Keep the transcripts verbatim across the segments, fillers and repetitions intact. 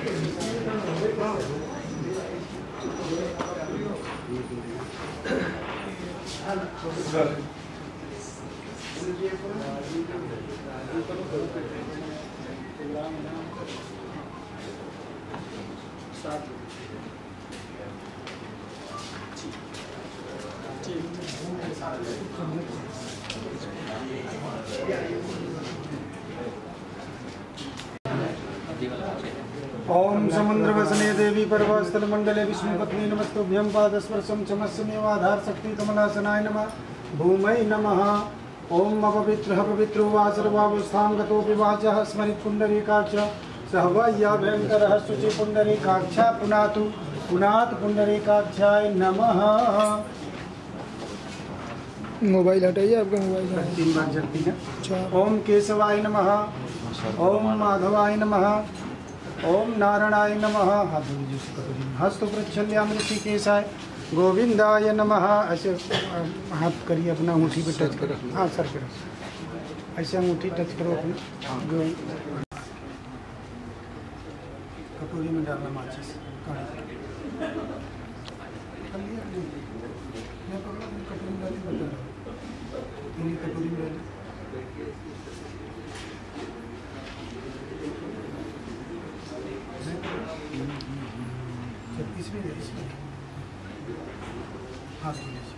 ओम समुद्रवसने देवी पर्वतस्थल मंडले विष्णुपत्नी नमस्तुभ्यं पादस्पर्शं चमस्यमेवाधार शक्ति कमलासनाय नमः भूमै नमः। ओम अपवित्रः पवित्रो वा सर्वावस्थां गतोऽपि वाचः स्मरित पुण्डरीकाक्ष सह वा या भयङ्करः शुचि पुण्डरीकाक्ष पुनातु पुनात पुण्डरीकाक्षाय नमः। मोबाइल हटाइए, आपका मोबाइल तीन बार जलती है। ओम केशवाय नमः, ओम माधवाय नमः, ओम नारायणाय नमः। हस्त प्रच्छल्याम ऋषिकेशाय गोविंदाय नमः। ऐसे हाथ करिए, अपना अंगूठी पे टच करो। हाँ सर करो, ऐसे अंगूठी टच करो अपनी। कटोरी में डालना माचिस कटोरी में डाल। इसमें इसमें हाथ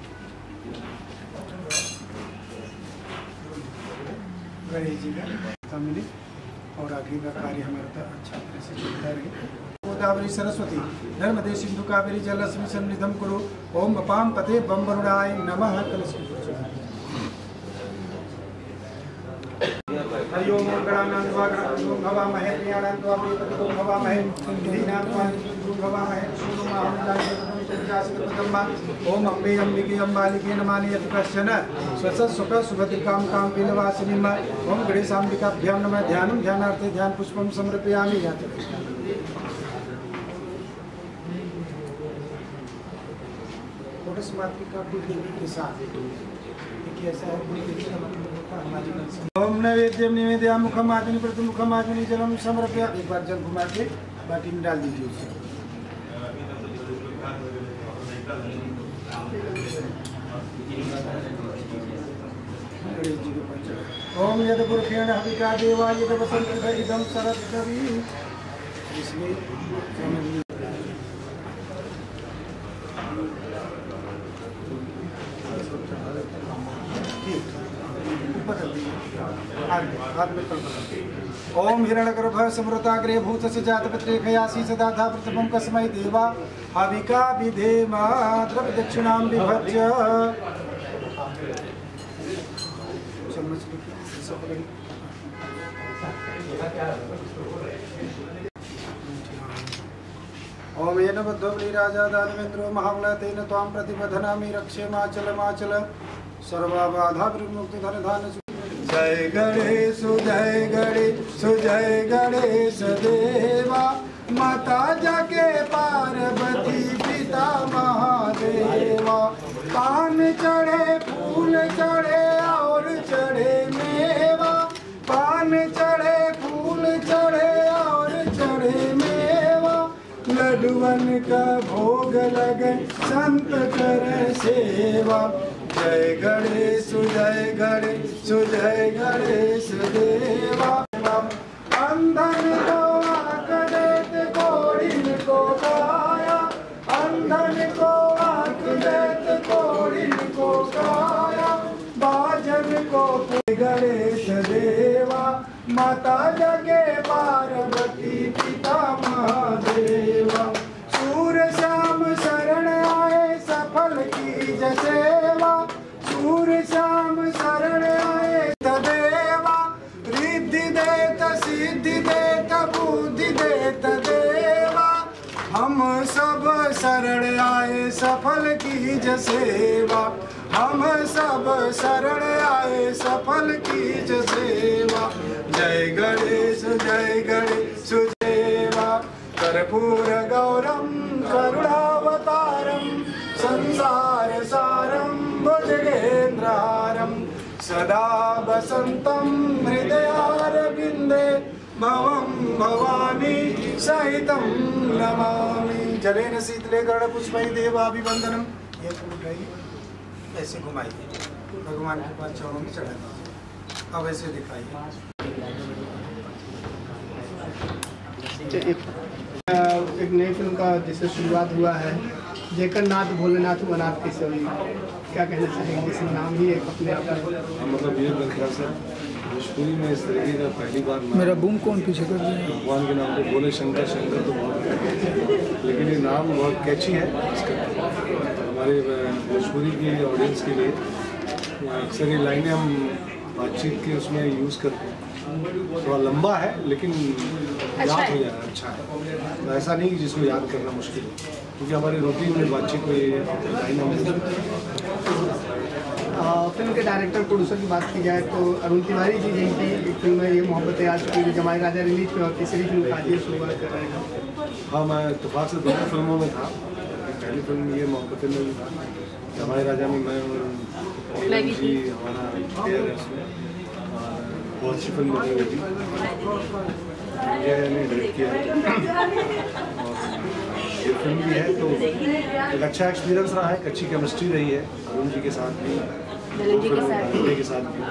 गणेश जी का मिले और आगे का कार्य हमारा अच्छा तरह से चलता रहे। गोदावरी सरस्वती नर्मदे सिंधु कावेरी जलस्मि सन्निधम कुरु। ओम अपाम पते बम वरुणाय नमः। कलश हरि ओम गणानां वागणानां भवामहे प्रियाणां त्वाप्रियपतितो भवामहे दीनां त्वां भवामहे ओम अम्बे अम्बिके अम्बालिके नमामि यत् कश्चन स्वसत् सुख सुभद्रिकां कां पीलवासिनीं। ओम गणेशाम्बिकाभ्यां नमः। ध्यानं ध्यानार्थे ध्यान पुष्पं समर्पयामि। मातृका देवी के साथ ऐसा है। ओम नैवेद्यम निवेद्या मुखम आग्नि प्रति मुखम आग्नि जलम समर्पया। एक बार जल घुमा के बाटी में डाल दीजिए उसे। ओम यद पुरुषेण हविका देवा यद वसंत इदम शरद कवि। इसमें ओम हिरण्यगर्भ समृताग्रे भूतस्य जातपत्रे खयासी सदा था प्रथमं कस्मै देवा हविका विधेम द्रव्य दक्षिणां विभज्य। ओम येन बद्धो बलिराजा दानवेन्द्रो महाबलः तेन त्वां प्रतिबध्नामि रक्षेमाचलमाचल सर्वबाधा विमुक्ति धन धान। जय गणेश जय गणेश जय गणेश देवा माता जगे पार्वती पिता महादेवा। पान चढ़े फूल चढ़े और चढ़े मेवा। पान चढ़े फूल चढ़े और चढ़े मेवा। लड्डुअन का भोग लगे संत करे सेवा। जय गणेश जय गणेश जय गणेश देवा। अंधन को आँख देते कोढ़िन को काया। अंधन को आँख देते कोढ़िन को काया। बाजन को गणेश देवा माता जगे पार्वती पिता महादेवा। सूर श्याम शरण आए सफल की जसेवा। सूर श्याम शरण आए तदेवा। रिद्धि देत सिद्धि देत बुद्धि देत देवा। हम सब शरण आए सफल की जसेवा। हम सब शरण आए सफल की जसेवा। जय गणेश जय गणेश देवा। कर्पूर गौरम करुणावतारम संसार सारम भुजगेन्द्रहारम सदा वसंतम हृदयारविंदे भवं भवानी सहितं नमामि जलेन शीतले गरुड़पुष्पै देवाभिवंदनम। ये फूल गई ऐसे घुमाइए, भगवान के पास चरणों में चढ़ा दीजिए। अब ऐसे दिखाइए। एक, एक नई फिल्म का जिससे शुरुआत हुआ है, जेकर नाथ भोलेनाथ अनाथ किशोरी, क्या कहना चाहेंगे? जिसमें नाम ही एक अपने आप में मतलब ये मेरे ख्याल से भोजपुरी में इस तरीके का पहली बार नाम मेरा बूम कौन पीछे कर दिया? भगवान के नाम पे बोले शंकर शंकर तो बहुत, लेकिन ये नाम बहुत कैची है इसका। हमारे भोजपुरी की ऑडियंस के लिए अक्सर ये लाइनें हम बातचीत के उसमें यूज़ करते हैं। थोड़ा लंबा है लेकिन याद हो जाए अच्छा है। तो ऐसा नहीं कि जिसको याद करना मुश्किल है, क्योंकि हमारी रूटीन में बातचीत में ये लाइन हम फिल्म के डायरेक्टर प्रोड्यूसर की बात की जाए तो अरुण तिवारी जी जिनकी एक फिल्म है ये मोहब्बत आज की जमाई राजा रिलीज में और तीसरी फिल्म काजी शुरुआत कर रहे हैं। हाँ, मैं इत्तेफाक से दोनों फिल्मों में था। पहली फिल्म ये मोहब्बत में भी था, जमाई राजा में मैं और जी हमारा प्लेयर है उसमें, बहुत अच्छी फिल्म बनी हुई थी। ये ने डायरेक्ट किया है और ये फिल्म भी है, तो एक अच्छा एक्सपीरियंस रहा है, एक अच्छी केमिस्ट्री रही है अरुण जी के साथ भी, फिल्म के साथ भी।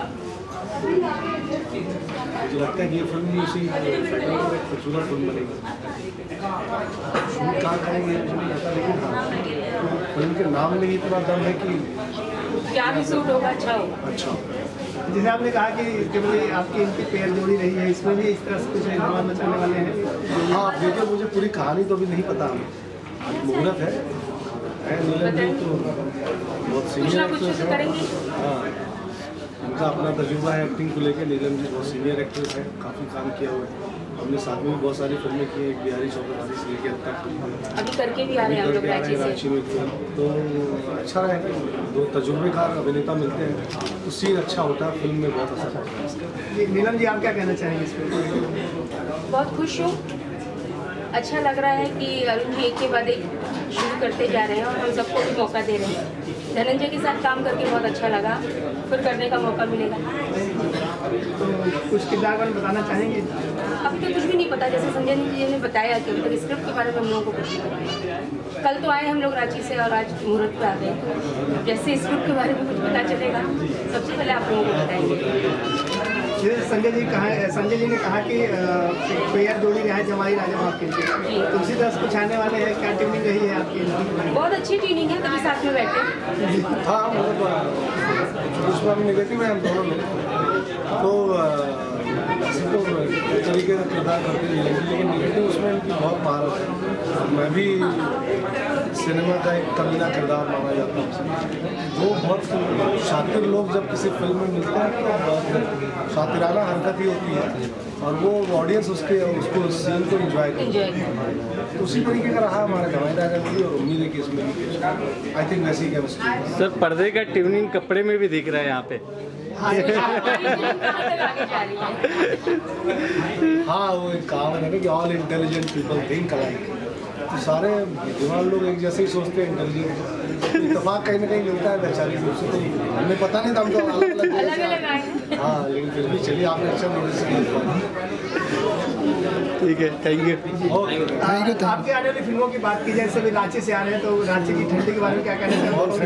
मुझे लगता है कि ये फिल्म भी उसी पैटर्न में एक खूबसूरत फिल्म बनेगी। शूट कहाँ करेंगे मुझे नहीं पता, लेकिन हाँ फिल्म के नाम में ही इतना दम है कि क्या भी सूट होगा अच्छा होगा। अच्छा। जैसे आपने कहा कि केवल आपकी इनकी पेयर जोड़ी रही है, इसमें भी इस तरह से कुछ धमाल मचाने वाले हैं? हाँ, आप देखिए, मुझे पूरी कहानी तो अभी नहीं पता हमें। मुहूर्त है, है नीलम जी तो बहुत सीनियर एक्ट्रेस है। हाँ, उनका अपना तजुर्बा है एक्टिंग को लेकर। नीलम जी बहुत सीनियर एक्ट्रेस है, काफ़ी काम किया हुआ है। हमने साथ में भी बहुत सारी फिल्में की हैं, एक बिहारी चौधरी से लेकर अब तक अभी करके भी आ रहे हैं हम लोग रांची से। रांची में फिल्म तो अच्छा रहा है कि दो तजुर्बेकार अभिनेता मिलते हैं तो सीन अच्छा होता है, फिल्म में बहुत असर होता है। नीलम जी आप क्या कहना चाहेंगे इस फिल्म? बहुत खुश हूँ, अच्छा लग रहा है कि अरुण जी एक के बाद एक शुरू करते जा रहे हैं और हम सबको भी मौका दे रहे हैं। धनंजय के साथ काम करके बहुत अच्छा लगा, फिर करने का मौका मिलेगा। तो कुछ किरदार बारे में बताना चाहेंगे? अभी तो कुछ भी नहीं पता, जैसे संजय जी ने बताया कि अभी तक स्क्रिप्ट के बारे में हम लोगों को कुछ नहीं पता। कल तो आए हम लोग रांची से और आज मुहूर्त पे आ गए, जैसे स्क्रिप्ट के बारे में कुछ पता चलेगा सबसे पहले आप लोगों को बताएंगे। जैसे संजय जी कहा संजय जी ने कहा कि पेयर जोड़ी रहा है जमाई राजा आपके लिए, तो उसी तरह से कुछ आने वाले हैं, क्या ट्यूनिंग रही है आपकी? बहुत अच्छी ट्यूनिंग है, तभी साथ में बैठे। हाँ, मतलब उसमें हम निगेटिव हैं हम दोनों में, तो ऐसे तो तरीके का किरदार करते हैं, लेकिन निगेटिव उसमें उनकी बहुत महारत है। मैं भी सिनेमा का एक कमीना किरदार माना जाता हूँ। वो बहुत शातिर लोग जब किसी फिल्म में मिलते हैं तो बहुत शातिराना हरकत ही होती है और वो ऑडियंस उसके उसको सीन को एंजॉय करती है। तो उसी तरीके का रहा हमारा जमाई राजा भी और उम्मीद है कि इसमें भी आई थिंक वैसी केमिस्ट्री। सर, पर्दे का ट्यूनिंग कपड़े में भी दिख रहा है यहाँ पे। हाँ, वो एक कहावत है ना कि all intelligent people think alike. तो सारे बुद्धिमान लोग एक जैसे ही सोचते हैं, इंटेलिजेंट। इत्तेफाक कहीं ना कहीं मिलता है वैचारिक रूप से, तो हमें पता नहीं था, हम तो अलग अलग आए। हाँ, लेकिन फिर भी चलिए आपने अच्छा नोटिस किया। ठीक है, थैंक यू। आपके आने वाली फिल्मों की बात की जाए, सभी रांची से आ रहे हैं, तो रांची की ठंडी के बारे में क्या कहना चाहेंगे? बहुत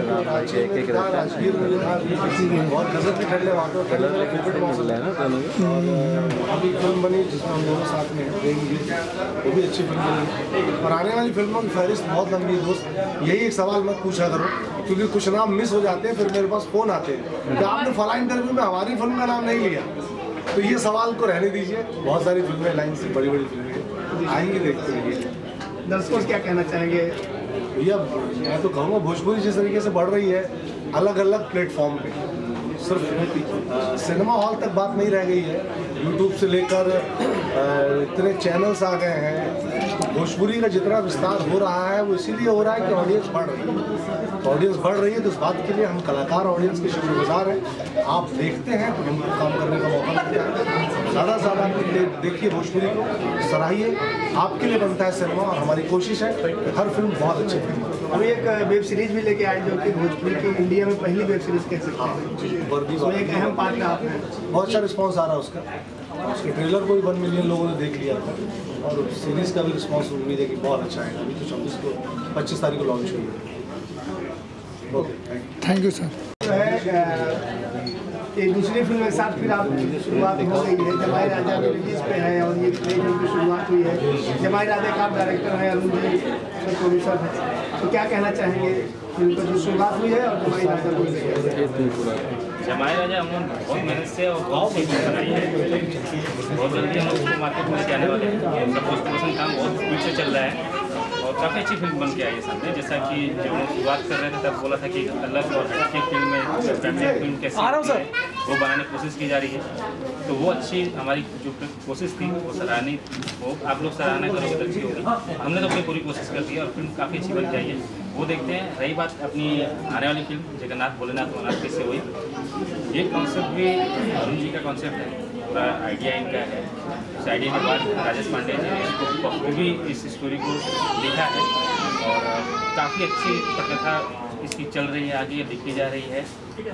गजब की ठंड है वहाँ पे, ठंड मेरा फेवरेट मौसम है ना। और अभी फिल्म बनी जिसमें हम दोनों साथ में रहेंगे, वो भी अच्छी फिल्म बनी। और आने वाली फिल्मों की फहरिस्त बहुत लंबी है दोस्त। यही एक सवाल मत पूछा करो, क्योंकि कुछ नाम मिस हो जाते हैं, फिर मेरे पास फ़ोन आते हैं कि आपने फला इंटरव्यू में हमारी फिल्म का नाम नहीं लिया। तो ये सवाल को रहने दीजिए, बहुत सारी फिल्में लाइन से बड़ी बड़ी फिल्में आएंगी, देखते रहिए। दर्शकों से क्या कहना चाहेंगे? भैया मैं तो कहूँगा भोजपुरी जिस तरीके से बढ़ रही है अलग अलग प्लेटफॉर्म पे, सिर्फ सिनेमा हॉल तक बात नहीं रह गई है, यूट्यूब से लेकर इतने चैनल्स आ गए हैं। भोजपुरी का जितना विस्तार हो रहा है वो इसीलिए हो रहा है कि ऑडियंस बढ़ रही है। तो ऑडियंस बढ़ रही है तो इस बात के लिए हम कलाकार ऑडियंस के शुक्रगुजार हैं। आप देखते हैं तो हमको काम करने का मौका मिलता है। ज़्यादा से ज़्यादा देखिए भोजपुरी को, सराहिए, आपके लिए बनता है सिनेमा और हमारी कोशिश है कि हर फिल्म बहुत अच्छी फिल्म हो। अभी एक वेब सीरीज भी लेके आए जो कि भोजपुरी की इंडिया में पहली वेब सीरीज कह सकते हैं, वर्दी उसमें एक अहम पार्ट है आपने। बहुत अच्छा रिस्पॉन्स आ रहा है उसका, उसके ट्रेलर को भी वन मिलियन लोगों ने देख लिया था और सीरीज़ का भी रिस्पॉन्स उम्मीद है कि बहुत अच्छा है। अभी तो छब्बीस को पच्चीस तारीख को लॉन्च हुई है। Okay, thank you sir. जो है एक दूसरी फिल्म के साथ फिर आप शुरुआत हो गई है, जमाई राजा रिलीज पे है और ये नई फिल्म की शुरुआत हुई है। जमाई राजा का आप डायरेक्टर हैं, अरुण जी प्रोड्यूसर है, तो क्या कहना चाहेंगे फिल्म की जो शुरुआत हुई है और जमाई राजा को? जमाई राजा हम लोग बहुत मेहनत से और बहुत सही फिल्म बनाई है। बहुत जल्दी हम लोग उसको मार्केट में आने वाले हैं। सब पोस्ट प्रोडक्शन काम बहुत स्पीड से चल रहा है और काफ़ी अच्छी फिल्म बन के आई है सामने। जैसा कि जब हम शुरुआत कर रहे थे तब बोला था कि अलग और अच्छी फिल्म में फैमिली फिल्म कैसी है वो बनाने की कोशिश की जा रही है। तो वो अच्छी हमारी जो कोशिश थी वो सराहनीय, वो आप लोग सराहना करोगे तो अच्छी होगी। हमने तो अपनी पूरी कोशिश कर दी है और फिल्म काफ़ी अच्छी बन के आई है। वो देखते हैं। रही बात अपनी आने वाली फिल्म जगन्नाथ भोलेनाथ भोलेनाथ कैसे हुई, ये कॉन्सेप्ट भी अरुण जी का कॉन्सेप्ट है, पूरा आइडिया इनका है। उस आइडिया के बाद राजेश पांडे जी ने इसको बखूबी इस स्टोरी को लिखा है और काफ़ी अच्छी पटकथा इसकी चल रही है, आगे लिखी जा रही है।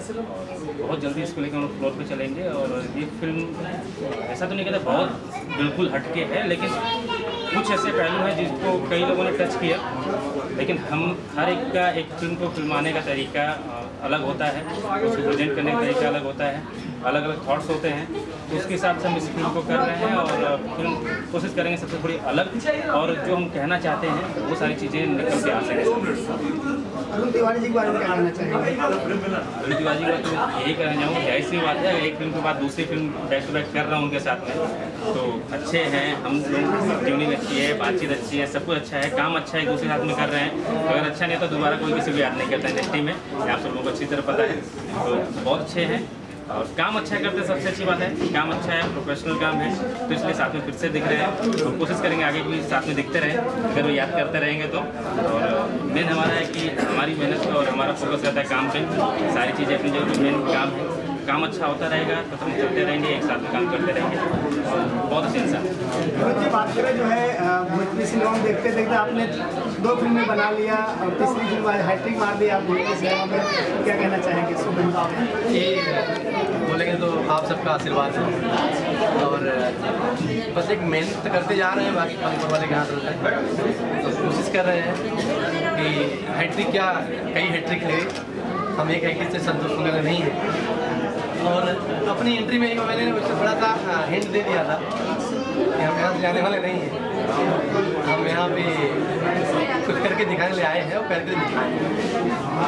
बहुत जल्दी इसको लेकर हम लोग फ्लोर पे चलेंगे और ये फिल्म ऐसा तो नहीं कहते बहुत बिल्कुल हटके है, लेकिन कुछ ऐसे पहलू हैं जिसको कई लोगों ने टच किया, लेकिन हम हर एक का एक फिल्म को फिल्माने का तरीका अलग होता है, उसको प्रेजेंट करने का तरीका अलग होता है, अलग अलग थॉट्स होते हैं। तो उसके हिसाब से हम इस फिल्म को कर रहे हैं और फिल्म कोशिश करेंगे सबसे थोड़ी अलग और जो हम कहना चाहते हैं वो सारी चीज़ें निकल के आ सकें। अरुण तिवारी जी के बारे में क्या कहना चाहेंगे? अरुण तिवारी का तो यही कहना चाहूँगा, जाहिर सी बात है एक फिल्म के बाद दूसरी फिल्म बैक टू बैक कर रहा हूँ उनके साथ में, तो अच्छे हैं हम लोग, ट्यूनिंग अच्छी है, बातचीत अच्छी है, सब कुछ अच्छा है, काम अच्छा है, दूसरे साथ में कर रहे हैं। तो अगर अच्छा नहीं है तो दोबारा कोई किसी को याद नहीं करता इंडस्ट्री में, आप सब लोगों को अच्छी तरह पता है। तो बहुत अच्छे हैं और काम अच्छा करते हैं, सबसे अच्छी बात है काम अच्छा है, प्रोफेशनल काम है, तो इसलिए साथ में फिर से दिख रहे हैं और कोशिश करेंगे आगे भी साथ में दिखते रहें अगर वो याद करते रहेंगे तो। और मेन हमारा है कि हमारी मेहनत और हमारा फोकस रहता है काम पे, सारी चीज़ें अपनी जगह पे मेन काम है, काम अच्छा होता रहेगा तो हम चलते रहेंगे, एक साथ में काम करते रहेंगे और बहुत अच्छे इंसान। जी बात करें जो है भोजपुरी सिनेमा में देखते देखते आपने दो फिल्में बना लिया और तीसरी फिल्म हैट्रिक मार दी आप भोजपुरी सिनेमा में, क्या कहना चाहेंगे इसको? ये बोलेंगे तो आप सबका आशीर्वाद है और बस एक मेहनत करते जा रहे हैं, बाकी ऊपर वाले के हाथ होता है। तो कोशिश कर रहे हैं कि हैट्रिक क्या कई हैट्रिक है, हम एक हैट्रिक से संतुष्ट होने नहीं है। और अपनी एंट्री में मैंने उससे थोड़ा सा हिंट दे दिया था कि हम यहाँ से जाने वाले नहीं हैं, हम यहाँ पे कुछ करके दिखाने ले आए हैं और करके दिखाएंगे।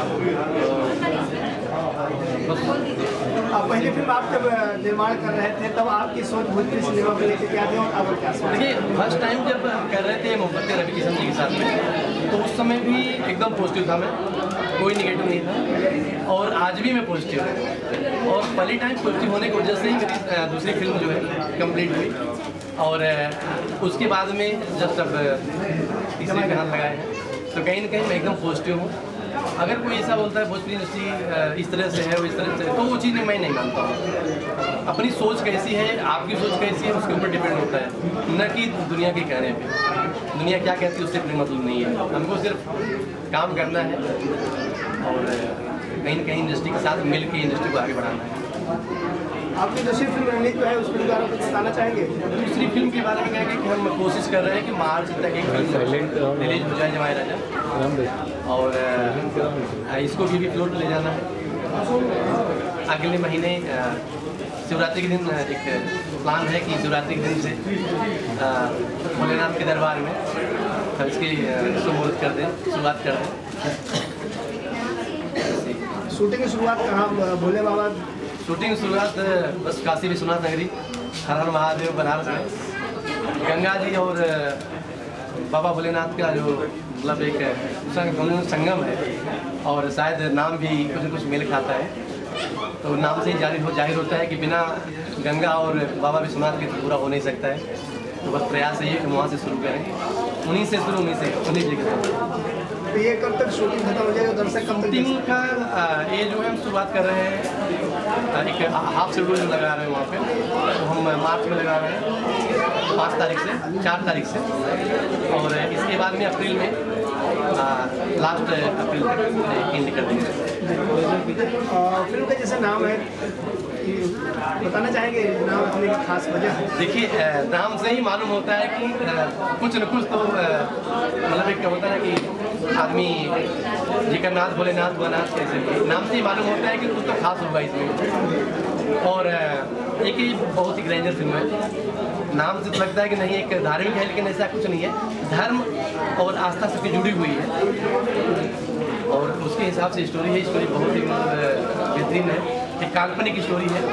आप पहली फिल्म आप जब निर्माण कर रहे थे तब आपकी सोच भोजपुरी सिनेमा को लेकर क्या थी और अब क्या सोच? देखिए फर्स्ट टाइम जब कर रहे थे मोहब्बत रवि किशन जी के साथ में, तो उस समय भी एकदम पॉजिटिव था मैं, कोई निगेटिव नहीं था और आज भी मैं पॉजिटिव हूँ। और पहली टाइम पॉजिटिव होने की वजह से ही मेरी दूसरी फिल्म जो है कंप्लीट हुई और उसके बाद में जब सब तीसरे पे हाथ लगाए हैं तो कहीं ना कहीं मैं एकदम पॉजिटिव हूँ। अगर कोई ऐसा बोलता है भोजपुरी इंडस्ट्री इस तरह से है वो इस तरह से, तो वो चीज़ मैं नहीं मानता हूँ। अपनी सोच कैसी है, आपकी सोच कैसी है, उसके ऊपर डिपेंड होता है, न कि दुनिया के कहने पे। दुनिया क्या कहती है उससे कोई मतलब नहीं है, हमको सिर्फ काम करना है और कहीं ना कहीं इंडस्ट्री के साथ मिल के इंडस्ट्री को आगे बढ़ाना है। आपकी दूसरी फिल्म रिलीज जो है उस फिल्म के बारे में कुछ बताना चाहेंगे? दूसरी फिल्म के बारे में क्या है कि हम कोशिश कर रहे हैं कि मार्च तक एक फिल्म रिलीज हो जाए जमाई राजा, और इसको भी, भी फ्लोर ले जाना है। अगले महीने शिवरात्रि के दिन एक प्लान है कि शिवरात्रि के दिन से भोलेनाथ के दरबार में हम इसकी शुरुआत कर दें शुरुआत कर दें शूटिंग की शुरुआत कहाँ भोले बाबा? शूटिंग शुरुआत बस काशी विश्वनाथ नगरी, हर हर महादेव बनारस में, गंगा जी और बाबा भोलेनाथ का जो मतलब एक संगम है और शायद नाम भी कुछ न कुछ मेल खाता है, तो नाम से ही जाहिर हो जाहिर होता है कि बिना गंगा और बाबा विश्वनाथ के तो पूरा हो नहीं सकता है। तो बस प्रयास है कि वहाँ से शुरू करें, उन्हीं से शुरू उन्हीं से उन्हीं जगह। तो ये कब तक शूटिंग खत्म हो जाएगा, दर्शक कब तक? शूटिंग का ये जो है हम शुरुआत कर रहे हैं, एक हाफ शेड्यूल लगा रहे हैं वहाँ पे, तो हम मार्च में लगा रहे हैं पाँच तारीख से चार तारीख से, और इसके बाद में अप्रैल में लास्ट अप्रैल तक एंड कर देंगे। फिल्म का जैसा नाम है कि बताना चाहेंगे नाम रखने की खास वजह? देखिए अ, नाम से ही मालूम होता है कि अ, कुछ न कुछ तो अ, मतलब एक होता है कि आदमी जिकरनाथ भोलेनाथ भोलेनाथ कैसे भी नाम से ही मालूम होता है कि कुछ तो खास होगा इसमें। और अ, एक ही बहुत ही ग्रैंडर फिल्म है, नाम से तो लगता है कि नहीं एक धार्मिक है, लेकिन ऐसा कुछ नहीं है। धर्म और आस्था सबकी जुड़ी हुई है और उसके हिसाब से स्टोरी है। स्टोरी बहुत ही बेहतरीन है, एक काल्पनिक स्टोरी है।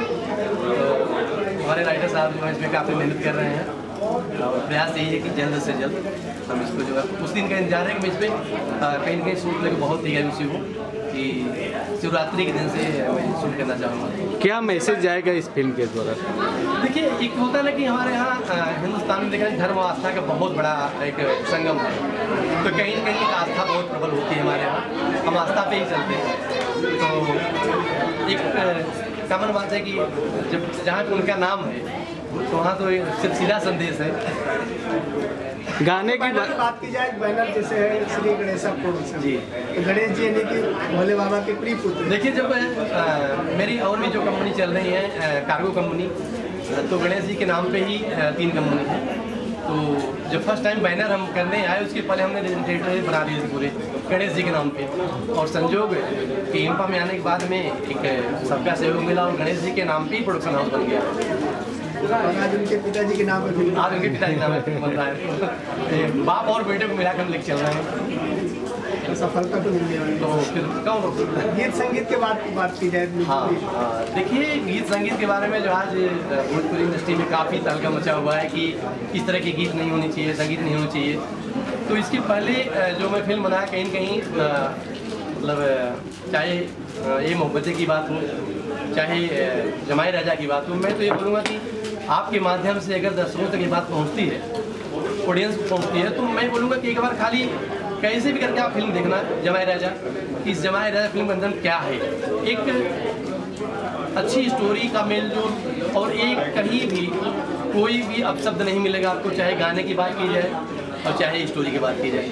तो हमारे राइटर साहब जो है इसमें काफ़ी मेहनत कर रहे हैं और प्रयास यही है कि जल्द से जल्द हम इसको जो है उस दिन का इंतजार है कि मैं इस पर कहीं ना कहीं शूट लेकर बहुत तैयारी से हूँ कि शिवरात्रि के दिन से मैं शूट करना चाहूँगा। क्या मैसेज जाएगा इस फिल्म के द्वारा? देखिए एक होता है ना कि हमारे यहाँ अ, हिंदुस्तान में देखें धर्म और आस्था का बहुत बड़ा एक संगम है, तो कहीं न कहीं आस्था बहुत प्रबल होती है हमारे यहाँ, हम आस्था पे ही चलते हैं। तो एक कॉमन बात है कि जब जहाँ पे उनका नाम है तो वहाँ तो एक सिर्फ सीधा संदेश है। गाने की बैनर की बात बात की जाए, बैनर जैसे है श्री गणेश प्रोडक्शन जी। तो गणेश जी यानी कि भोले बाबा के प्रिय पुत्र। देखिए जब अ, मेरी और भी जो कंपनी चल रही है अ, कार्गो कंपनी, तो गणेश जी के नाम पे ही अ, तीन कंपनी है। तो जब फर्स्ट टाइम बैनर हम करने आए उसके पहले हमने रेजिडेंट बना दिए थे पूरे गणेश जी के नाम पे, और संजोग कि इम्पा में आने के बाद में एक सबका सहयोग मिला और गणेश जी के नाम पे ही प्रोडक्शन हाउस बन गया। और आज उनके पिताजी के नाम पे फिल्म आज उनके पिताजी नाम पे बन रहा है। ये बाप और बेटे को मिलाकर हम लेके चल रहे हैं, तो सफलता तो मिल गई। तो फिर कौन रोक सकता है? गीत संगीत के बात बात की जाए, हाँ हाँ, देखिए गीत संगीत के बारे में जो आज भोजपुरी इंडस्ट्री में काफ़ी तहलका मचा हुआ है कि इस तरह के गीत नहीं होने चाहिए, संगीत नहीं होना चाहिए। तो इसके पहले जो मैं फिल्म बनाया कहीं न कहीं मतलब चाहे ये मोहब्बतें की बात हो, चाहे जमाई राजा की बात हो, मैं तो ये बोलूँगा कि आपके माध्यम से अगर दर्शकों तक ये बात पहुँचती है, ऑडियंस को पहुँचती है, तो मैं बोलूँगा कि एक बार खाली कैसे भी करके आप फिल्म देखना जमाई राजा। इस जमाई राजा फिल्म के अंदर क्या है, एक अच्छी स्टोरी का मेल जोल, और एक कहीं भी कोई भी अपशब्द नहीं मिलेगा आपको, चाहे गाने की बात की जाए और चाहे स्टोरी की बात की जाए।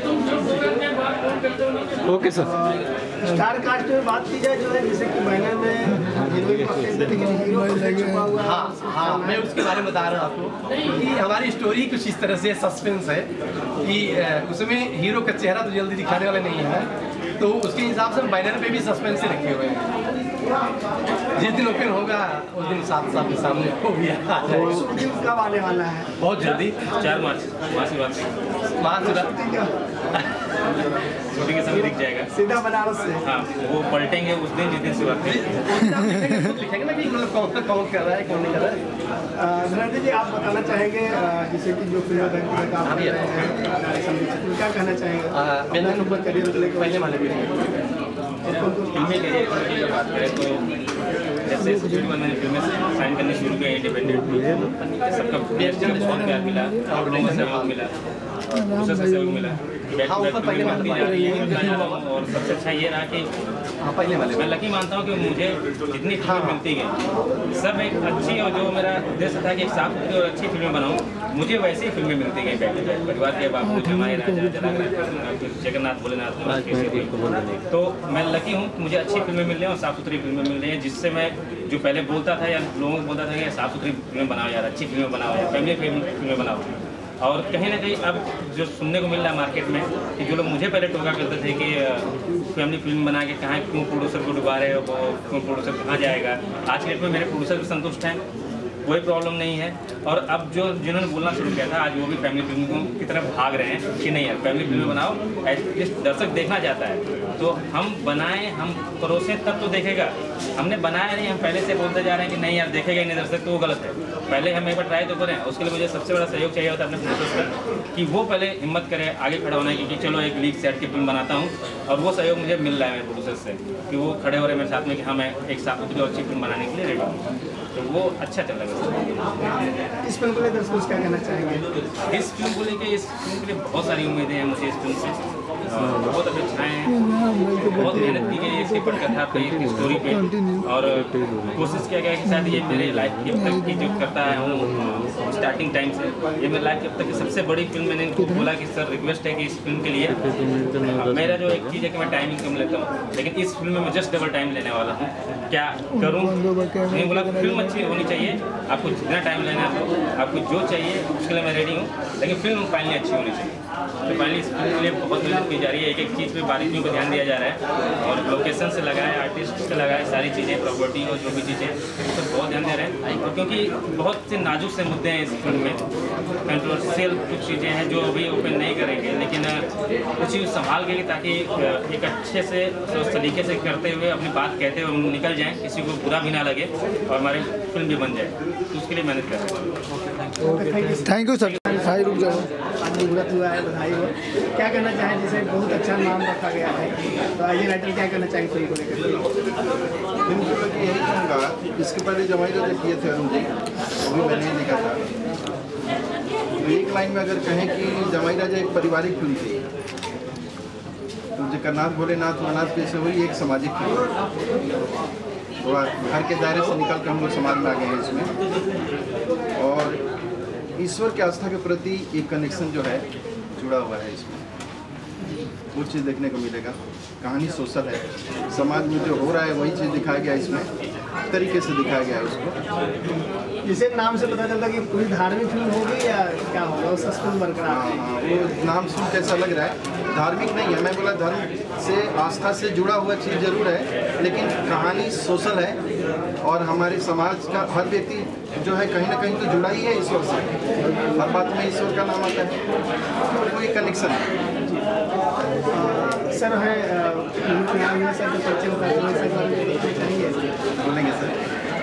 Okay sir. स्टार कास्ट में बात की जाए जो है, जैसे कि बैनर में हीरोइन पक्ष से लेकिन हीरो पीछे छुपा हुआ है। हाँ हाँ, मैं उसके बारे में बता रहा हूँ आपको कि हमारी स्टोरी कुछ इस तरह से सस्पेंस है कि उसमें हीरो का चेहरा तो जल्दी दिखाने वाले नहीं है, तो उसके हिसाब से हम बैनर पे भी सस्पेंस ही रखे हुए हैं। जिस दिन ओपन होगा उस दिन साथ साथ सामने हो गया। शूटिंग कब आने वाला है? बहुत जल्दी, चार मार्च महाशिवरात्रि महाशिवरात्रि शूटिंग के समय दिख जाएगा। सीधा बनारस से? हाँ, वो पलटेंगे उस दिन जिस दिन शिवरात्रि। लिखेंगे ना कि मतलब कौन कौन कर रहा है कौन नहीं कर रहा है। धनंजय जी, आप बताना चाहेंगे जैसे कि जो फिल्म बैंक आप कर रहे हैं, क्या कहना चाहेंगे? मैंने ऊपर करियर पहले वाले भी फिल्में की बात करें तो जैसे फिल्म मैंने फिल्में साइन करनी शुरू किया इंडिपेंडेंट, सबका बेस्ट रिस्पॉन्स प्यार मिला, लोगों से सहयोग मिला, दूसरे से सहयोग मिला। हाँ, ऊपर पहले वाले जा रही है और सबसे अच्छा ये रहा कि हाँ पहले वाले मैं लकी मानता हूँ कि मुझे जितनी फिल्में मिलती गई सब एक अच्छी, और जो मेरा उद्देश्य था कि एक साफ सुथरी और अच्छी फिल्में बनाऊँ, मुझे वैसी ही फिल्में मिलती गई। बैठ बैठ परिवार के बाबू, जमाई राजा, जगन्नाथ भोलेनाथ, तो मैं लकी हूँ कि मुझे अच्छी फिल्में मिल रही हैं और साफ सुथरी फिल्में मिल रही हैं, जिससे मैं जो पहले बोलता था या लोगों को बोलता था कि साफ सुथरी फिल्में बनाओ यार, अच्छी फिल्में बनाओ यार, फैमिली फिल्में बनाओ, और कहीं ना कहीं अब जो सुनने को मिल रहा है मार्केट में कि जो लोग मुझे पहले टोका करते थे कि फैमिली फिल्म बना के कहाँ क्यों प्रोड्यूसर को डुबा रहे हो, क्यों प्रोड्यूसर कहाँ जाएगा, आज के डेट में मेरे प्रोड्यूसर भी संतुष्ट हैं, कोई प्रॉब्लम नहीं है। और अब जो जिन्होंने बोलना शुरू किया था आज वो भी फैमिली फिल्मों की तरफ भाग रहे हैं कि नहीं यार फैमिली फिल्में बनाओ, एटलीस्ट दर्शक देखना चाहता है तो हम बनाएं, हम परोसें तब तो देखेगा। हमने बनाया नहीं, हम पहले से बोलते जा रहे हैं कि नहीं यार देखेगा ही नहीं दर्शक, तो वो गलत है। पहले हम एक बार ट्राई तो करें, उसके लिए मुझे सबसे बड़ा सहयोग चाहिए होता है अपने प्रोड्यूसर का, कि वो पहले हिम्मत करे आगे खड़ा होने की कि चलो एक लीग सेट की फिल्म बनाता हूँ, और वो सहयोग मुझे मिल रहा है मेरे प्रोड्यूसर से कि वो खड़े हो रहे हैं मेरे साथ में कि हाँ मैं एक साथ सुथरी और अच्छी फिल्म बनाने के लिए रेडी हूँ, तो वो अच्छा चल रहा है। इस फिल्म को लेकर दर्शकों क्या कहना चाहेंगे? इस फिल्म को लेकर इस फिल्म के लिए बहुत सारी उम्मीदें हैं मुझे इस फिल्म से, बहुत अपेक्षाएँ हैं, बहुत मेहनत की गई है इसके पटकथा पे, इसकी स्टोरी पे, और कोशिश किया गया कि शायद ये मेरे लाइफ की अब तक की जो करता है हूँ स्टार्टिंग टाइम से, ये मेरे लाइफ की अब तक की सबसे बड़ी बड़ी फिल्म मैंने इनको बोला कि सर रिक्वेस्ट है कि इस फिल्म के लिए हाँ, मेरा जो एक चीज़ है कि मैं टाइमिंग कम लेता हूँ, लेकिन इस फिल्म में मैं जस्ट डबल टाइम लेने वाला हूँ। क्या करूँ? मैंने बोला फिल्म अच्छी होनी चाहिए, आपको जितना टाइम लेना है, आपको जो चाहिए उसके लिए मैं रेडी हूँ, लेकिन फिल्म फाइनली अच्छी होनी चाहिए। तो फाइनली इस फिल्म के लिए बहुत मेहनत की जा रही है, एक एक चीज़ पे बारीकियों पर ध्यान दिया जा रहा है और लोकेशन से लगाए, आर्टिस्ट से लगाए, सारी चीज़ें, प्रॉपर्टी और जो भी चीज़ें उस पर बहुत ध्यान दे रहे हैं। और क्योंकि बहुत से नाजुक से मुद्दे हैं इस फिल्म में, कंट्रोवर्शियल कुछ चीज़ें हैं जो अभी ओपन नहीं करेंगे, लेकिन कुछ चीज़ संभाल के ताकि एक अच्छे से उस तरीके से करते हुए अपनी बात कहते हुए निकल जाएँ, किसी को बुरा भी ना लगे और हमारी फिल्म भी बन जाए, तो उसके लिए मेहनत कर रहे हैं। Thank you sir. भाई रुक जाओ। मुहूर्त हुआ है, बधाई हो। क्या कहना चाहें, जैसे बहुत अच्छा नाम रखा गया है, तो आइए राइटर क्या कहना चाहेंगे फिल्म को लेकर? फिल्म को लेकर यही कहूँगा, इसके पहले जमाई राजा किए थे अरुण जी, वो भी मैंने ही देखा था। तो एक लाइन में अगर कहें कि जमाई राजा एक पारिवारिक फिल्म थी, तो जगन्नाथ भोलेनाथ अनाथ कैसे हुई एक सामाजिक फिल्म, थोड़ा घर के दायरे से निकल कर हम लोग समाज में आ गए हैं इसमें, और ईश्वर की आस्था के प्रति एक कनेक्शन जो है जुड़ा हुआ है इसमें, वो चीज़ देखने को मिलेगा। कहानी सोशल है, समाज में जो हो रहा है वही चीज़ दिखाया गया इसमें, तरीके से दिखाया गया है उसको। जिसे नाम से पता चलता कि पूरी धार्मिक फिल्म होगी या क्या होगा, सस्पेंस बरकरार हाँ हाँ, वो नाम सुन कैसा लग रहा है, धार्मिक नहीं है। मैं बोला धर्म से, आस्था से जुड़ा हुआ चीज़ जरूर है, लेकिन कहानी सोशल है और हमारे समाज का हर व्यक्ति जो है कहीं ना कहीं तो जुड़ा ही है ईश्वर से, हर बात में ईश्वर का नाम आता है, कोई कनेक्शन है। सर है सर जो परिचय बोलेंगे सर।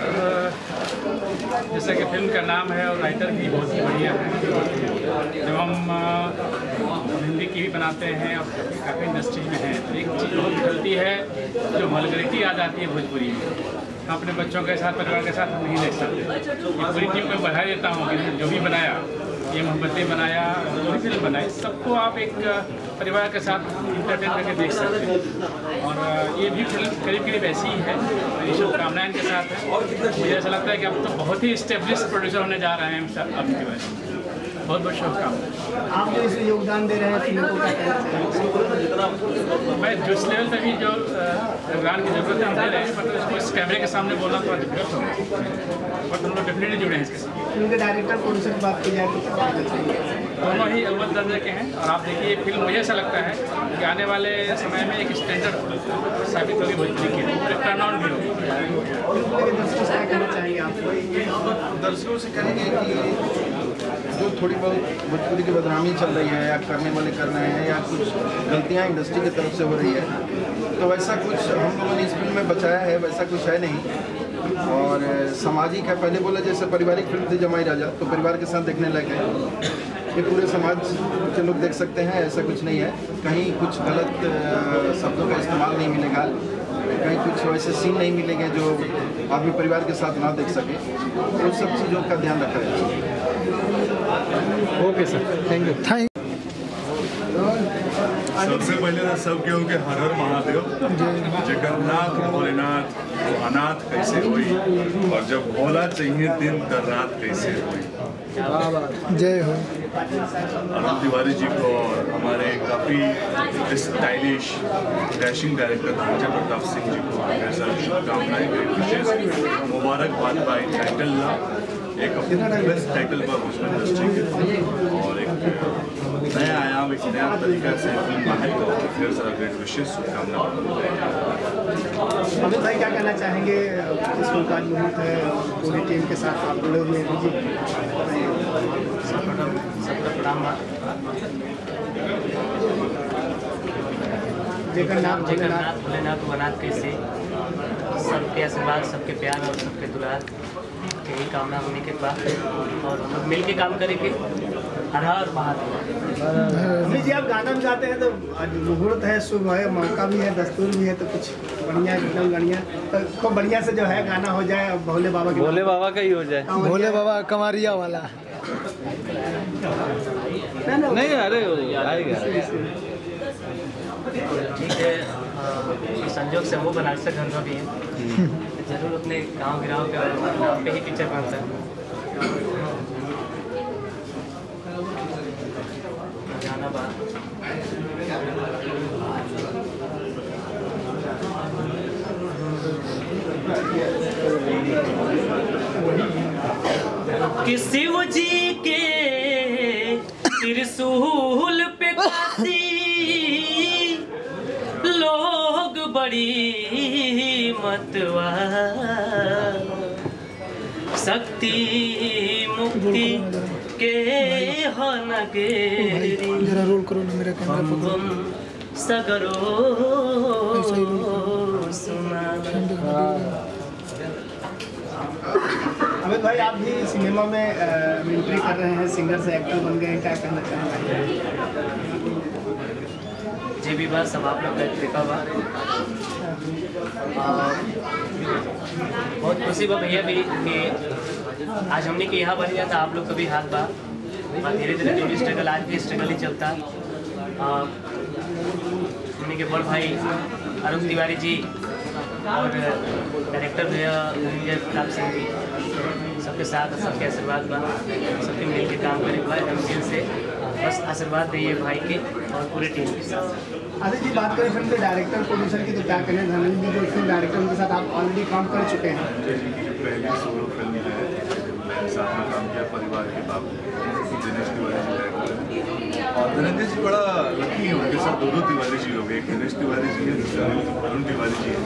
जैसा कि फिल्म का नाम है और राइटर भी बहुत ही बढ़िया है। जब हम हिंदी की भी बनाते हैं और काफ़ी इंडस्ट्री में हैं, तो एक चीज़ बहुत निकलती है जो वल्गैरिटी आ जाती है भोजपुरी में। हम अपने बच्चों के साथ, परिवार के साथ हम नहीं देख सकते। ये पूरी टीम को बधाई देता हूँ कि जो भी बनाया, ये मोहब्बतें बनाया, जो भी फिल्म बनाई, सबको आप एक परिवार के साथ इंटरटेन करके देख सकते हैं। और ये भी फिल्म करीब करीब ऐसी ही है, मेरी शुभकामनाएं के साथ है। मुझे ऐसा लगता है कि अब तो बहुत ही स्टेब्लिश प्रोड्यूसर होने जा रहे हैं अब की वजह से। बहुत बहुत शुभकामनाएं। आप जो इसमें योगदान दे रहे हैं फिल्म को, क्या कहना चाहिए? मैं जिस लेवल पर भी जो योगदान की जरूरत है हम दे रहे हैं, मतलब इसको इस कैमरे के सामने बोलना थोड़ा डिफिकल्ट होगा, बट हम लोग डेफिनेटली जुड़े हैं इसके साथ। फिल्म के डायरेक्टर प्रोड्यूसर की बात की जाए तो क्या कहना चाहिए? दोनों ही अव्वल दर्जे के हैं और आप देखिए फिल्म मुझे ऐसा लगता है कि आने वाले समय में एक स्टैंडर्ड साबित होगी भोजपुरी की, एक टर्न ऑन भी होगी। दर्शकों से क्या कहना चाहिए आपको? दर्शकों से कहेंगे कि जो थोड़ी बहुत भोजपुरी की बदनामी चल रही है या करने वाले कर रहे हैं या कुछ गलतियां इंडस्ट्री की तरफ से हो रही है, तो वैसा कुछ हम लोगों ने इस फिल्म में बचाया है, वैसा कुछ है नहीं। और सामाजिक है, पहले बोला जैसे पारिवारिक फिल्म थी जमाई राजा, तो परिवार के साथ देखने लगे, ये पूरे समाज के लोग देख सकते हैं, ऐसा कुछ नहीं है। कहीं कुछ गलत शब्दों का इस्तेमाल नहीं मिलेगा, कहीं कुछ वैसे सीन नहीं मिलेंगे जो आदमी परिवार के साथ ना देख सके, तो सब चीज़ों का ध्यान रखा जाए। Okay sir, thank you. Thank सबसे पहले तो सब केहू के हर हर महादेव। जगन्नाथ भोलेनाथ अनाथ कैसे हुई, और जब भोला चाहिए दिन कर रात कैसे हुई। जय हो। अरुण तिवारी जी को और हमारे काफ़ी stylish dashing director Ajay Pratap Singh ji को मेरे साथ शुभकामनाएं, विशेष मुबारकबाद बाई टाइटल ला, एक बेस्ट टाइटल पर भोजपुरी इंडस्ट्री के, और एक नया आयाम, एक नया तरीका से फिल्म बनाई, तो ढेर सारा ग्रेट विशेष शुभकामना। अमित भाई क्या कहना चाहेंगे? इस फिल्म का मुहूर्त है, पूरी टीम के साथ आप जुड़े हुए हैं जी। सबका प्रणाम। जगन्नाथ जगन्नाथ भोलेनाथ अनाथ कैसे, सबके आशीर्वाद, सबके प्यार और सबके दुलार, यही कामना होने के बाद, और हम लोग मिल के काम करेंगे। हर हर महादेव। जी, आप गाना भी गाते हैं, तो आज मुहूर्त है, शुभ है, मौका भी है, दस्तूर भी है, तो कुछ बढ़िया एकदम बढ़िया, तो खूब बढ़िया से जो है गाना हो जाए भोले बाबा के, भोले बाबा का ही हो जाए, भोले बाबा कमारिया वाला। नहीं, अरे आएगा। ठीक है, संजोग से वो बनारस से घर का भी है, जरूर अपने गांव गिराव के नाम पे ही पिक्चर बनता है। यहाँ बाहर कि शिव जी के त्रिशूल पे काशी लोग बड़ी मतवा शक्ति मुक्ति के हनगेरी जरा रोल करो ना मेरा कैमरा पकड़ो सगरो सुना। अमित भाई आप भी सिनेमा में एंट्री कर रहे हैं, सिंगर से एक्टर बन गए हैं, क्या करना चाहेंगे? जे भी बात सब आप लोग देखा हुआ बहुत खुशी बा भैया भी कि आज हमने के यहाँ बन गया था आप लोग कभी हाथ बा धीरे धीरे जो भी स्ट्रगल आज भी स्ट्रगल ही चलता। हमने के बड़ भाई अरुण तिवारी जी और डायरेक्टर भैया धनंजय प्रताप सिंह जी सबके साथ सबके आशीर्वाद बा सबके मिल के काम करे भाई दिल से बस आशीर्वाद दिए भाई के और पूरे टीम के साथ। आदित्य जी बात करें फिल्म के डायरेक्टर प्रोड्यूसर की तो क्या करें, धनंजय जी जो फिल्म डायरेक्टर उनके साथ आप ऑलरेडी काम कर चुके हैं। पहली सोलो फिल्म है, साथ में काम किया परिवार के बाबू दिनेश तिवारी जी और धनंजय जी बड़ा लकी है, उनके साथ दो दो तिवारी जी हो गए, एक दिनेश तिवारी जी है दूसरा अरुण तिवारी जी है।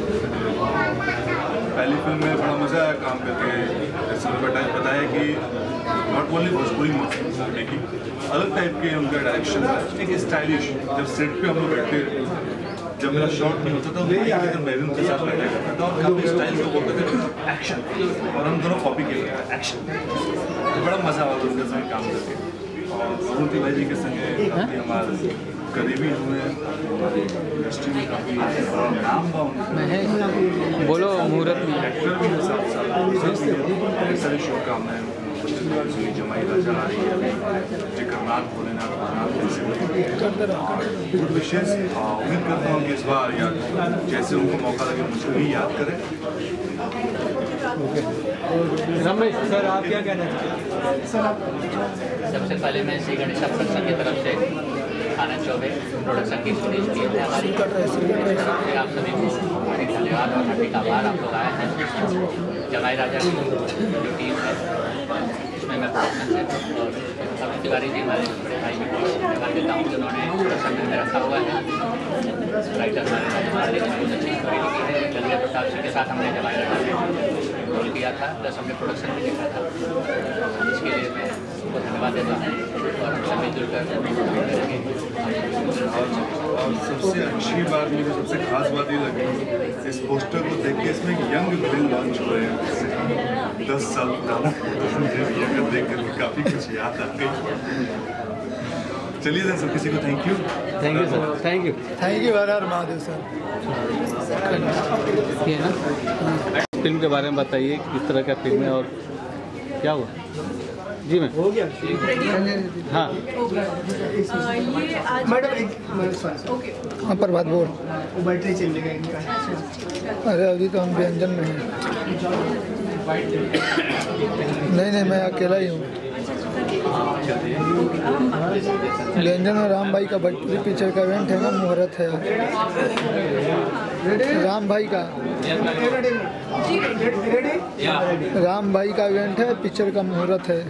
पहली फिल्म में बड़ा मज़ा आया काम करके, जैसे बताया बताया कि नॉट ओनली भोजपुरी मेकिंग अलग टाइप के उनका डायरेक्शन है, एक स्टाइलिश। जब सेट पे हम लोग बैठते जब मेरा शॉट नहीं होता था तो मैं भी उनके साथ बैठा करता था और काफ़ी स्टाइल से बोलते थे एक्शन और हम दोनों कॉपी किए एक्शन। बड़ा मज़ा आया उनके संग काम करके और अरुण तिवारी जी के संग काफ़ी हमारे करीबी हुए हमारी इंडस्ट्री में काफ़ी नाम बा उनका। बोलो मुहूर्त में एक्टर भी साथ साथ बहुत सारी शुभकामनाएं। जमाई राजा आ रही है, जगन्नाथ भोलेनाथ गुड विशेष। उम्मीद करता हूँ कि इस बार याद जैसे उनको मौका लगे मुझे भी याद करें। रमेश सर आप क्या कहना चाहते हैं? सर आप सबसे पहले मैं श्री गणेश प्रोडक्शन की तरफ से आनंद चौबे प्रोडक्शन की सुनील की है हमारी आप सभी को धन्यवाद और हार्दिक आभार। आप लोग आए हैं जमाई राजा की जो टीम है इसमें मैं प्रोडक्शन से और अरुण तिवारी जी हमारे बड़े भाई भी धन्यवाद देता हूँ जिन्होंने प्रोडक्शन में रखा हुआ है। राइटर हमारे हमारे बहुत अच्छी स्टोरी लिखी है। धनंजय प्रताप सिंह के साथ हमने जमाई राजा में रोल किया था, प्लस हमने प्रोडक्शन भी देखा था। इसके लिए मैं उनको धन्यवाद देता हूँ और हम सभी जुड़कर और सबसे अच्छी बात मुझे सबसे खास बात ये लगी इस पोस्टर को देख के, इसमें यंग फिल्म लॉन्च हो रहे हैं दस साल पुराना यंग देख कर काफ़ी कुछ याद आ गई। चलिए सर सब किसी को thank you thank you sir thank you thank you हर हर महादेव सर। ये ना फिल्म के बारे में बताइए किस तरह का फिल्म है और क्या हुआ जी मैं हो गया हाँ ये आज मैडम एक ओके हाँ प्रभात बोल। वो बैटरी चल गया इनका। अरे अभी तो हम व्यंजन में हैं। नहीं नहीं मैं अकेला ही हूँ। व्यंजन और राम भाई का भोजपुरी पिक्चर का इवेंट है ना, मुहूर्त है राम भाई का राम भाई का इवेंट है, पिक्चर का मुहूर्त है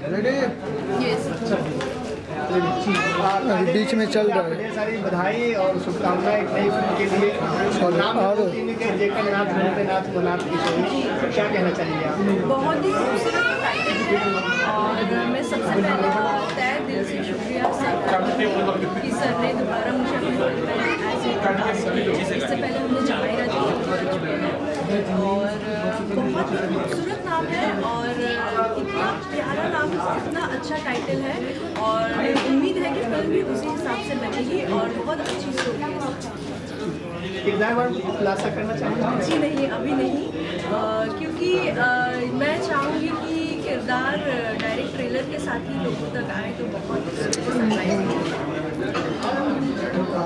अभी बीच में चल रहा है। ढेर सारी बधाई और शुभकामनाएं एक नई फिल्म के लिए। और जगन्नाथ भोलेनाथ मनाथ की स्टोरी, क्या कहना चाहेंगे आप? बहुत ही खूबसूरत टाइटल है और मैं सबसे पहले तय दिल से शुक्रिया सर कि सर ने दोबारा मुझे अपने रोल में एज ए कास्ट किया। इससे पहले हमने जमाई राजा और बहुत ही खूबसूरत नाम है और इतना प्यारा नाम, इतना अच्छा टाइटल है और उम्मीद है कि फिल्म भी उसी हिसाब से बनेगी और बहुत अच्छी स्टोरी है। किरदार बार खुलासा करना चाहेंगे? जी नहीं अभी नहीं आ, क्योंकि आ, मैं चाहूँगी कि किरदार डायरेक्ट ट्रेलर के साथ ही लोगों तक आए तो बहुत सरप्राइज।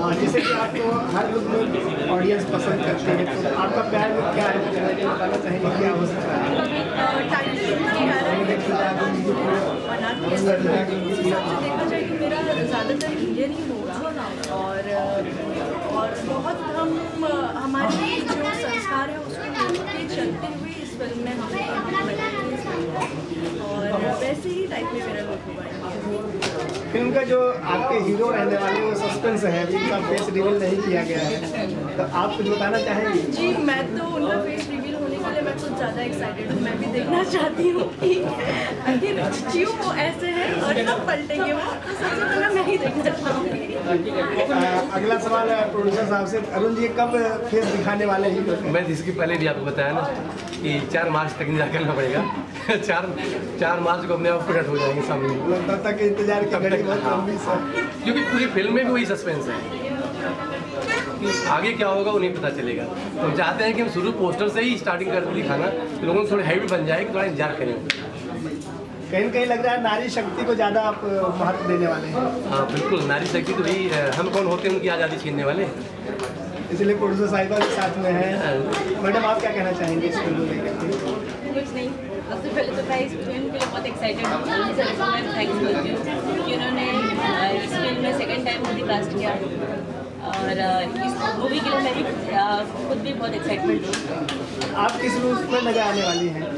हाँ, जैसे कि आपको हर लुक में ऑडियंस पसंद करते हैं, तो आपका प्यार में क्या है बताना चाहेंगे, क्या हो सकता है? टाइटल इतना प्यारा है बना के देखा जाए कि मेरा ज़्यादातर इंडियन ही होगा और और बहुत हम हमारे जो संस्कार है उसको लेके चलते हुए इस फिल्म में हम और वैसे ही टाइप में मेरा लुक हुआ है। फिल्म का जो आपके हीरो रहने वाले वो सस्पेंस है, अभी उनका फेस रिवील नहीं किया गया है, तो आप कुछ बताना चाहेंगे? जी, मैं तो उनका फेस रिवील होने के लिए मैं कुछ ज़्यादा एक्साइटेड हूँ। मैं भी देखना चाहती हूँ कि आखिर क्यों वो ऐसे हैं और कब पलटेंगे वो, तो सबसे पहले मैं ही देखना चाहूँगी। अगला सवाल है प्रोड्यूसर साहब से, अरुण जी कब फेस दिखाने वाले हैं? मैं इसके पहले भी आपको बताया ना कि चार मार्च तक इंतजार करना पड़ेगा। चार चार मार्च को अपने आप प्रकट हो जाएंगे सामने, तब तक इंतजार की घड़ी बहुत लंबी है, क्योंकि पूरी फिल्म में भी वही सस्पेंस है कि आगे क्या होगा वो नहीं पता चलेगा। तो हम चाहते हैं कि हम शुरू पोस्टर से ही स्टार्टिंग कर दिखाना, तो लोगों को थोड़ी हैबिट बन जाए कि थोड़ा इंतजार करें। कहीं कहीं लग रहा है नारी शक्ति को ज़्यादा आप महत्व देने वाले हैं। हाँ बिल्कुल, नारी शक्ति तो भाई हम कौन होते हैं उनकी आज़ादी छीनने वाले, इसलिए प्रोड्यूसर साहिबा के साथ में है। मैडम आप क्या कहना चाहेंगे इस फिल्म को लेकर? कुछ नहीं, सबसे पहले तो मैं इस फिल्म के लिए बहुत एक्साइटेड हूँ। मैं थैंक्स करती हूँ कि उन्होंने इस फिल्म में सेकेंड टाइम मुझे कास्ट किया और इस मूवी के लिए मैं भी खुद भी बहुत एक्साइटमेंट हूँ। आप किस रूप में नजर आने वाली हैं?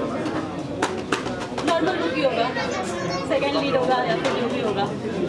नॉर्मल लुक ही होगा, सेकेंड लीड होगा या फिर जो भी होगा।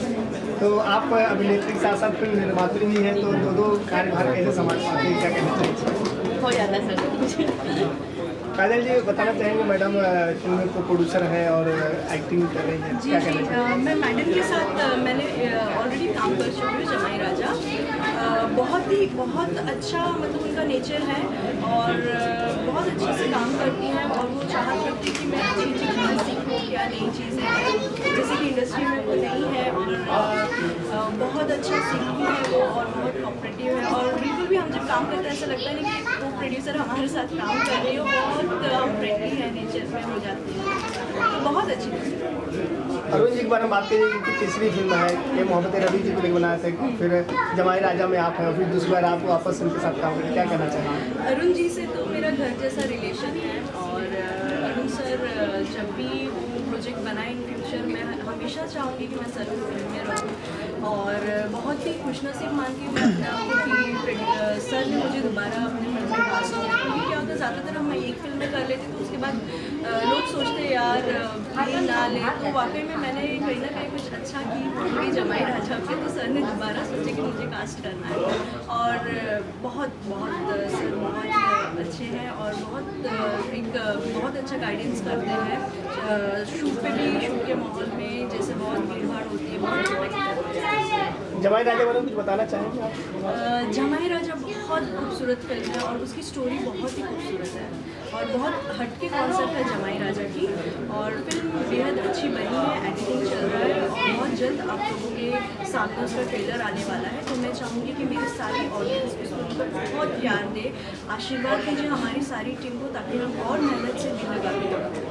तो आप अभिनेत्री के साथ साथ फिल्म निर्मात्री भी हैं, तो दो दो कार्यभार कैसे संभाल पाते हैं, क्या कहना चाहिए? हो जाता है सर। काजल जी बताना चाहेंगे, मैडम फिल्म में प्रोड्यूसर है और एक्टिंग कर रही हैं, जी क्या जी कहना चाहिए? मैं मैडम के साथ अ, मैंने ऑलरेडी काम कर चुकी हूँ जमाई राजा। अ, बहुत ही बहुत अच्छा मतलब उनका नेचर है और अ, बहुत अच्छे से काम करती हैं और वो चाहत रखती है कि मैं अच्छी अच्छी चीज़ें सीखूँ, क्या नई चीज़ें हैं जैसे कि इंडस्ट्री में वो नहीं है और अ, अ, बहुत अच्छा सीखती है वो और बहुत कॉपरेटिव है और बिल्कुल भी हम जब काम करते हैं ऐसा लगता है नहीं कि वो प्रोड्यूसर हमारे साथ काम कर रही हो, बहुत हम फ्रेंडली है नेचर में हो जाती है, तो बहुत अच्छी है। अरुण जी के बारे में बात करिए कि तीसरी फिल्म है ये मोहब्बत रवि जी को लेकर बनाया था, फिर जमाई राजा में आप हैं, फिर दूसरी बार आप वापस उनके साथ काम करें, क्या कहना चाहेंगे? अरुण जी से तो मेरा घर जैसा रिलेशन है और अरुण सर जब भी वो प्रोजेक्ट बनाए इन फ्यूचर मैं हमेशा चाहूँगी कि मैं सर की फिल्म में रहूँ और बहुत ही खुशनसीब मानती हूँ मैं अपने आप को कि सर ने मुझे दोबारा अपने फिल्म में कास्ट किया, क्योंकि क्या होता है ज़्यादातर हम एक फिल्म में कर लेते तो उसके बाद लोग सोचते यार ये ना ले, तो वाकई में मैंने कहीं ना कहीं कुछ अच्छा की पूरी जमाई राजा पे, तो सर ने दोबारा सोचे कि मुझे कास्ट करना है और बहुत बहुत सर बहुत अच्छे हैं और बहुत एक बहुत अच्छा गाइडेंस करते हैं शूट पे भी, शूट के माहौल में जैसे बहुत भीड़ भाड़ होती है बहुत अच्छा। जमाई राजा वाले कुछ बताना चाहेंगे आप? जमाई राजा बहुत खूबसूरत फिल्म है और उसकी स्टोरी बहुत ही खूबसूरत है और बहुत हटके कॉन्सेप्ट है जमाई राजा की और फिल्म बेहद अच्छी बनी है, एडिटिंग चल रहा है और बहुत जल्द आप लोगों के सामने उसका ट्रेलर आने वाला है, तो मैं चाहूँगी कि मेरी सारी ऑडियंस इस फिल्म को बहुत प्यार दे, आशीर्वाद दीजिए हमारी सारी टीम को ताकि हम और मेहनत से दिल लगा के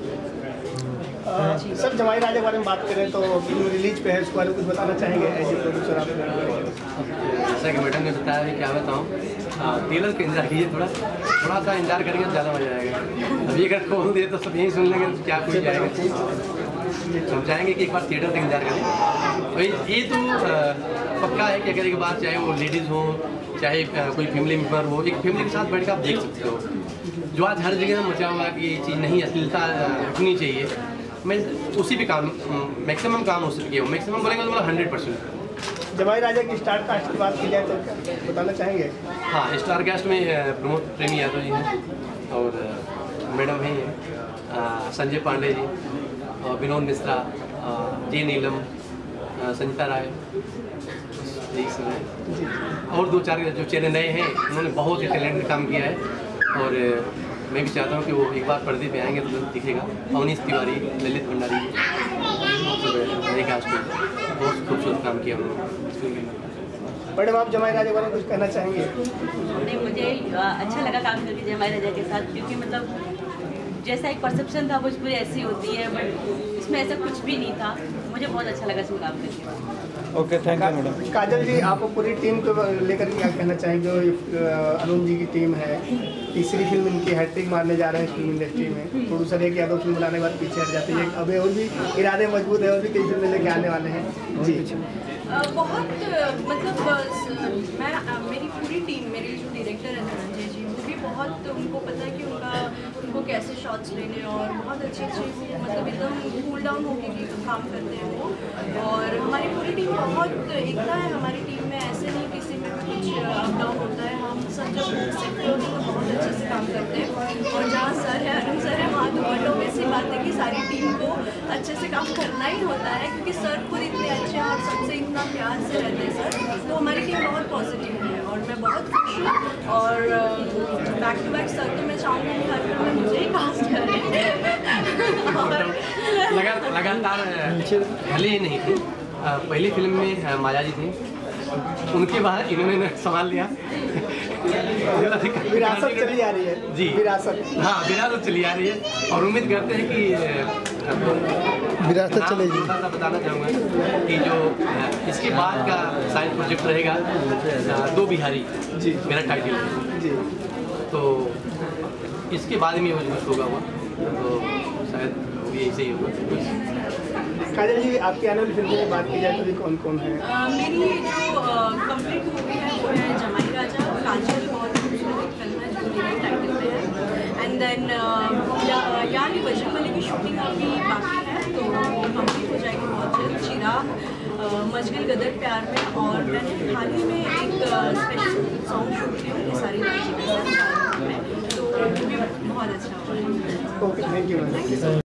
सर जमाई राजा के बारे में बात करें तो फिल्म रिलीज पे है, उसके बारे में कुछ बताना चाहेंगे एज ए प्रोड्यूसर आप? जैसा कि मैडम ने बताया कि क्या बताऊँ, ट्रेलर का इंतजार कीजिए, थोड़ा थोड़ा सा इंतजार करेंगे तो ज़्यादा मजा आएगा। अभी अगर खोल दे तो सब यहीं सुन लेंगे तो क्या कोई जाएगा, हम चाहेंगे कि एक बार थिएटर तक इंतजार करें। तो ये तो पक्का है कि अगर एक बार चाहे वो लेडीज़ हो चाहे कोई फैमिली मेम्बर हो, एक फैमिली के साथ बैठ कर आप देख सकते हो। जो आज हर जगह मचा हुआ कि ये चीज़ नहीं अश्लीलता रखनी चाहिए, मैं उसी पे काम मैक्सिमम काम उस पर किया हूँ, मैक्सिमम बोलेंगे तो मतलब हंड्रेड परसेंट। जमाई राजा की स्टार कास्ट की बात की जाए तो क्या बताना चाहेंगे? हाँ, स्टार कास्ट में प्रमोद प्रेमी यादव जी हैं और मैडम हैं संजय पांडे जी और विनोद मिश्रा, जे नीलम, संजीता राय, यही सब है और दो चार जो चेहरे नए हैं उन्होंने बहुत ही टैलेंटेड काम किया है और मैं भी चाहता हूँ कि वो एक बार पर्दे पे आएंगे तो दिखेगा। अवनीश तिवारी, ललित भंडारी, नए कास्ट में बहुत खूबसूरत काम किया उन्होंने। मैडम आप जमाई राजा के बारे में कुछ कहना चाहेंगे? नहीं, मुझे अच्छा लगा काम करके जमाई राजा के साथ, क्योंकि मतलब जैसा एक परसेप्शन था भोजपुरी ऐसी होती है बट इसमें ऐसा कुछ भी नहीं था। मुझे बहुत अच्छा लगा इसमें काम करके। Okay, thank you madam. Kajal ji, आप पूरी टीम को लेकर क्या कहना चाहेंगे? जो अरुण जी की टीम है, तीसरी फिल्म इनकी हैट्रिक मारने जा रहे हैं फिल्म इंडस्ट्री में। प्रोड्यूसर एक या दो फिल्म बनाने के बाद पीछे हट जाते हैं, अभी और भी इरादे मजबूत है और भी कई फिल्में लेके आने वाले हैं जी। बहुत मतलब मैं मेरी पूरी टीम, मेरे जो डायरेक्टर हैं धनंजय जी, वो भी बहुत उनको पता है कि उनका उनको कैसे शॉट्स लेने और बहुत अच्छे अच्छे वो मतलब एकदम कूल डाउन होकर भी काम करते हैं वो। और हमारी पूरी टीम बहुत एकता है हमारी टीम में, ऐसे नहीं किसी में भी कुछ अप डाउन होता है। हम सब जब सेट पे होते हैं तो बहुत अच्छे से काम करते हैं और जहाँ सर है, अरुण सर है, वहाँ तो बट ऑब्वियसली बात है कि सारी टीम को अच्छे से काम करना ही होता है क्योंकि सर खुद इतने अच्छे हैं और सबसे इतना प्यार से रहते हैं सर। तो हमारी टीम बहुत पॉजिटिव है और मैं बहुत खुश हूँ। और बैक टू बैक सर तो मैं चाहूँगी कि हर फिल्म में मुझे ही कास्ट करें और लगा लगातार भले ही नहीं थे, पहली फिल्म में माया जी थी, उनके बाद इन्होंने संभाल लिया। विरासत चली आ रही है जी, विरासत, हाँ विरासत चली आ रही है और उम्मीद करते हैं कि विरासत चलेगी। थोड़ा बताना चाहूँगा कि जो इसके बाद का साइंस प्रोजेक्ट रहेगा दो बिहारी जी, मेरा टाइटल है जी। तो इसके बाद में वो कुछ होगा हुआ तो शायद भी ऐसे ही होगा। काजल जी, आपकी आने वाली फिल्मों की बात की जाए तो भी कौन कौन है? मेरी जो कंप्लीट मूवी है वो है जमाई राजा। काजल बहुत खूबसूरत फिल्म है जो मेरे टाइटल पे है। एंड देन यानी बजरंगबली की शूटिंग अभी बाकी है तो वो कंप्लीट हो जाएगी बहुत जल्द। चिराग, मजगिल गदर प्यार में, और मैंने हाल ही में एक स्पेशल सॉन्ग शूट किया ये सारी राज्य के साथ में, तो वो भी बहुत अच्छा हुआ है। Okay, thank you.